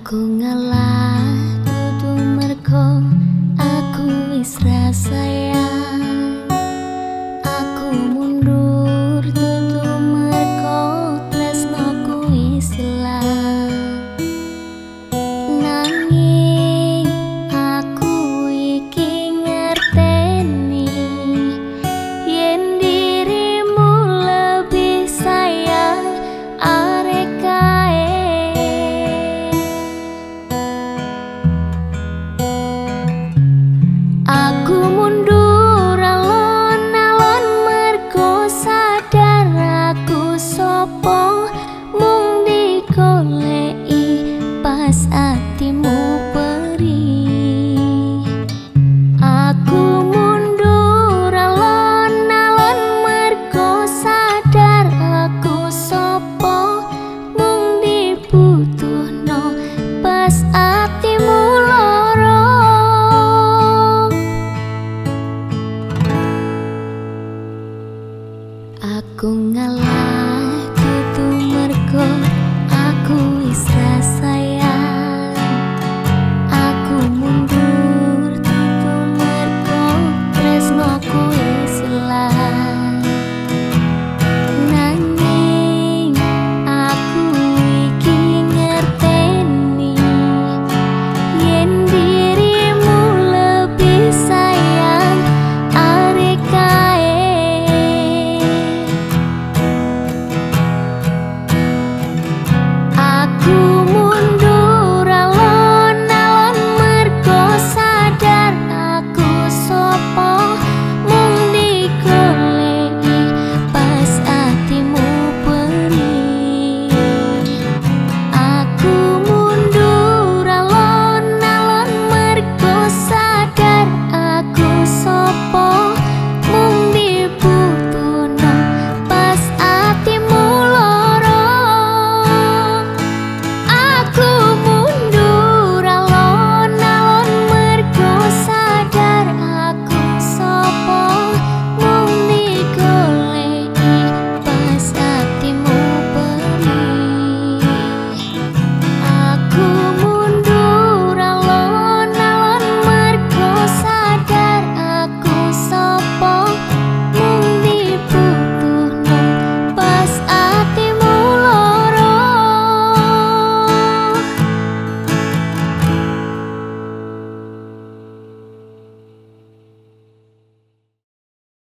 Aku ngalah dudu mergo aku wis ra sayang. Aku mundur dudu mergo tresnoku wis ilang. Nanging aku iki ngerteni yen dirimu lebih sayang arek kae. Aku mundur alon-alon mergo sadar aku sopo